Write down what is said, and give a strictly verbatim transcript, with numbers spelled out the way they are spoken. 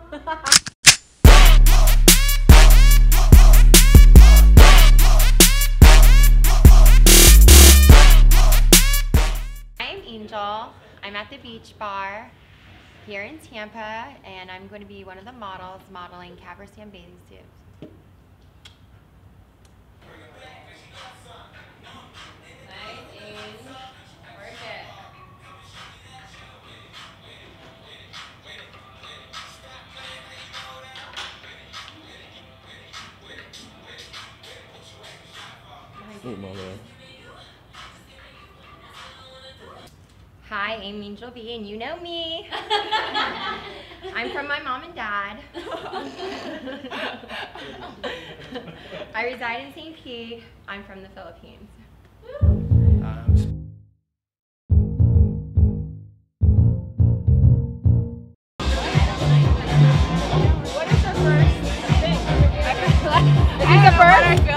I'm Angel. I'm at the beach bar here in Tampa, and I'm going to be one of the models modeling Capristan bathing suits. Hi, I'm Angel B, and you know me. I'm from my mom and dad. I reside in Saint Pete. I'm from the Philippines. What is the first thing? Is this the first?